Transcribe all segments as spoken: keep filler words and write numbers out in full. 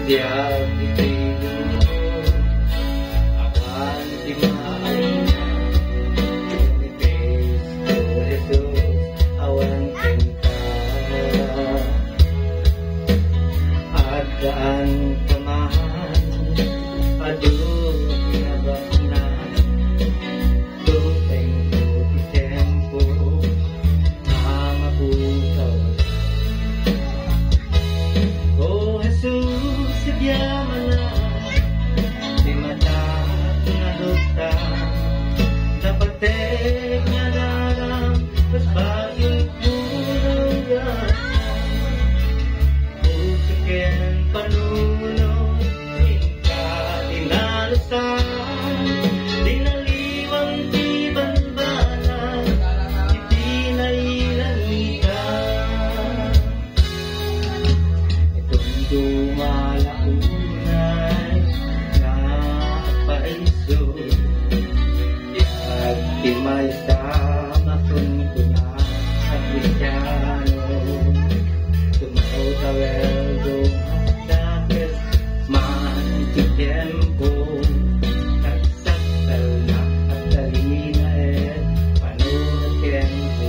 Diag itinulo awan di maayna ni Cristo Jesus awan cinta adaan kamahan aduh pinabaknan tupeng tupi tempo mga putaw. Oh Jesus, sadyaman na di mata nga luta napatek nga larang pas bagong pulugan usaken panunod ka dinalasan dinaliwang di banbalan itinailangitan itong dumalaunay na paisod at timay sa masuntunan at Kristiyano tumaw tawel dumadakes man titempo nagsasal na at dalina et panunod tempo.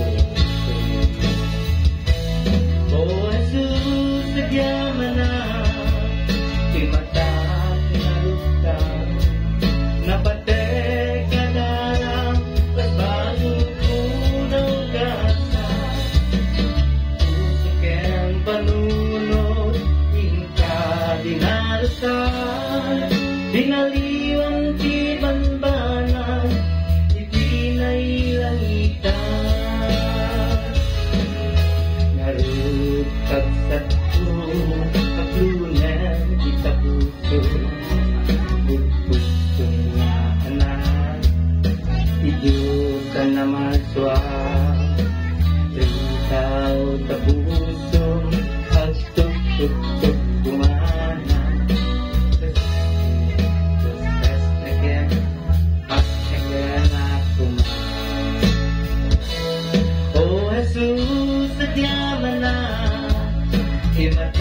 Oh Jesus, sadyaman na di mata pinaruta napatek ka darang pas bagong punaw gasa usaken panunod ingka dinalasan dinaliwan ti banbanan itinailangitan narutag sa tu kaplunan kita puso bugtong nga anak idyutan na maswa ritaw tapuso at tuk-tuk-tuk kumana tas again up again ako man. Oh Jesus, sadyaman na di mata